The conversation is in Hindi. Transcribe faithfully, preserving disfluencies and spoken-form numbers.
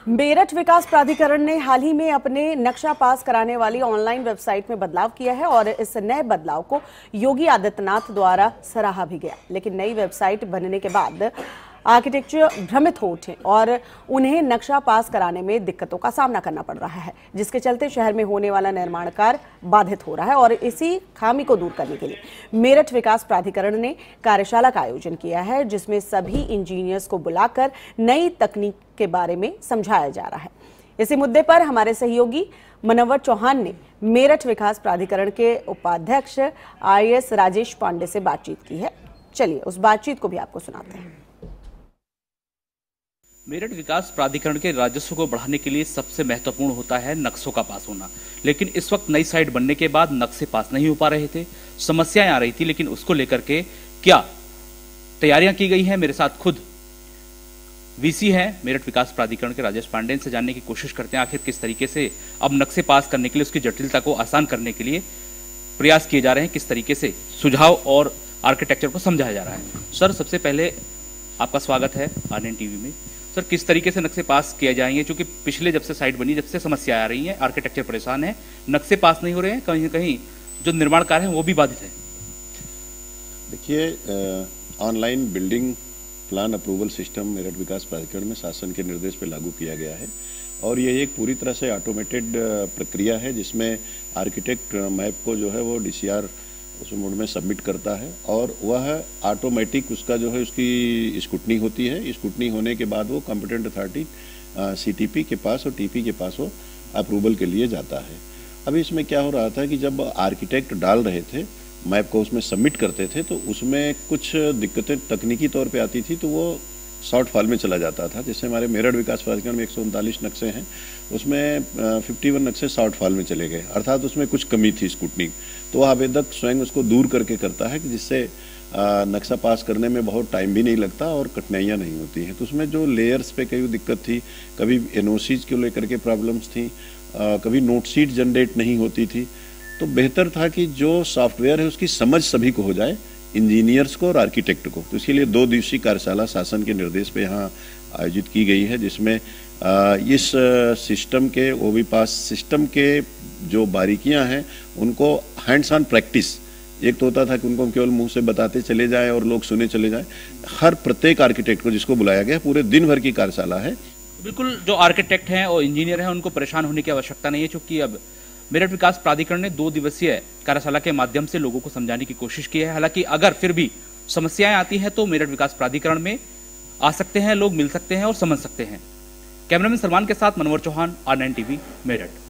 मेरठ विकास प्राधिकरण ने हाल ही में अपने नक्शा पास कराने वाली ऑनलाइन वेबसाइट में बदलाव किया है और इस नए बदलाव को योगी आदित्यनाथ द्वारा सराहा भी गया। लेकिन नई वेबसाइट बनने के बाद आर्किटेक्चर भ्रमित हो उठे और उन्हें नक्शा पास कराने में दिक्कतों का सामना करना पड़ रहा है, जिसके चलते शहर में होने वाला निर्माण कार्य बाधित हो रहा है। और इसी खामी को दूर करने के लिए मेरठ विकास प्राधिकरण ने कार्यशाला का आयोजन किया है, जिसमें सभी इंजीनियर्स को बुलाकर नई तकनीक के बारे में समझाया जा रहा है। इसी मुद्दे पर हमारे सहयोगी मनोवर चौहान ने मेरठ विकास प्राधिकरण के उपाध्यक्ष I A S Rajesh Pandey से बातचीत की है। चलिए उस बातचीत को भी आपको सुनाते हैं। मेरठ विकास प्राधिकरण के राजस्व को बढ़ाने के लिए सबसे महत्वपूर्ण होता है नक्शों का पास होना, लेकिन इस वक्त नई साइट बनने के बाद नक्शे पास नहीं हो पा रहे थे, समस्याएं आ रही थी। लेकिन उसको लेकर के क्या तैयारियां की गई हैं, मेरे साथ खुद वीसी हैं मेरठ विकास प्राधिकरण के राजेश पांडे से जानने की कोशिश करते हैं आखिर किस तरीके से अब नक्शे पास करने के लिए, उसकी जटिलता को आसान करने के लिए प्रयास किए जा रहे हैं, किस तरीके से सुझाव और आर्किटेक्चर को समझाया जा रहा है। सर, सबसे पहले आपका स्वागत है आर एन टीवी में। सर, किस तरीके से नक्शे पास किए जाएंगे, क्योंकि पिछले जब से साइट बनी जब से समस्या आ रही है, आर्किटेक्चर परेशान है, नक्शे पास नहीं हो रहे हैं, कहीं ना कहीं जो निर्माण कार्य है वो भी बाधित है। देखिए, online building plan approval system Meerut विकास प्राधिकरण में शासन के निर्देश पर लागू किया गया है और ये एक पूरी तरह से ऑटोमेटेड प्रक्रिया है, जिसमें आर्किटेक्ट मैप को जो है वो डी सी आर उस मोड में सबमिट करता है और वह ऑटोमेटिक उसका जो है उसकी स्क्रूटनी होती है। स्क्रूटनी होने के बाद वो competent authority C T P के पास और टी पी के पास वो अप्रूवल के लिए जाता है। अभी इसमें क्या हो रहा था कि जब आर्किटेक्ट डाल रहे थे मैप को, उसमें सबमिट करते थे, तो उसमें कुछ दिक्कतें तकनीकी तौर पे आती थी, तो वो शॉर्ट फॉल में चला जाता था। जैसे हमारे मेरठ विकास प्राधिकरण में एक सौ उनतालीस नक्शे हैं, उसमें इक्यावन नक्शे शॉर्ट फॉल में चले गए, अर्थात उसमें कुछ कमी थी स्क्रूटनी। तो आवेदक स्वयं उसको दूर करके करता है कि जिससे नक्शा पास करने में बहुत टाइम भी नहीं लगता और कठिनाइयाँ नहीं होती हैं। तो उसमें जो लेयर्स पे कई दिक्कत थी, कभी एन ओ सीज को लेकर के प्रॉब्लम्स थी, कभी नोट शीट जनरेट नहीं होती थी। तो बेहतर था कि जो सॉफ्टवेयर है उसकी समझ सभी को हो जाए, इंजीनियर्स को और आर्किटेक्ट को। तो इसके लिए दो दिवसीय कार्यशाला शासन के निर्देश पे यहाँ आयोजित की गई है, जिसमें इस सिस्टम के ओ बी पास सिस्टम के जो बारीकियां हैं उनको हैंड्स ऑन प्रैक्टिस, एक तो होता था कि उनको केवल मुंह से बताते चले जाएं और लोग सुने चले जाएं, हर प्रत्येक आर्किटेक्ट को जिसको बुलाया गया पूरे दिन भर की कार्यशाला है। बिल्कुल, जो आर्किटेक्ट हैं और इंजीनियर हैं उनको परेशान होने की आवश्यकता नहीं है, क्योंकि अब मेरठ विकास प्राधिकरण ने दो दिवसीय कार्यशाला के माध्यम से लोगों को समझाने की कोशिश की है। हालांकि अगर फिर भी समस्याएं आती हैं तो मेरठ विकास प्राधिकरण में आ सकते हैं, लोग मिल सकते हैं और समझ सकते हैं। कैमरामैन सलमान के साथ Manowar Chauhan, R nine TV, Meerut.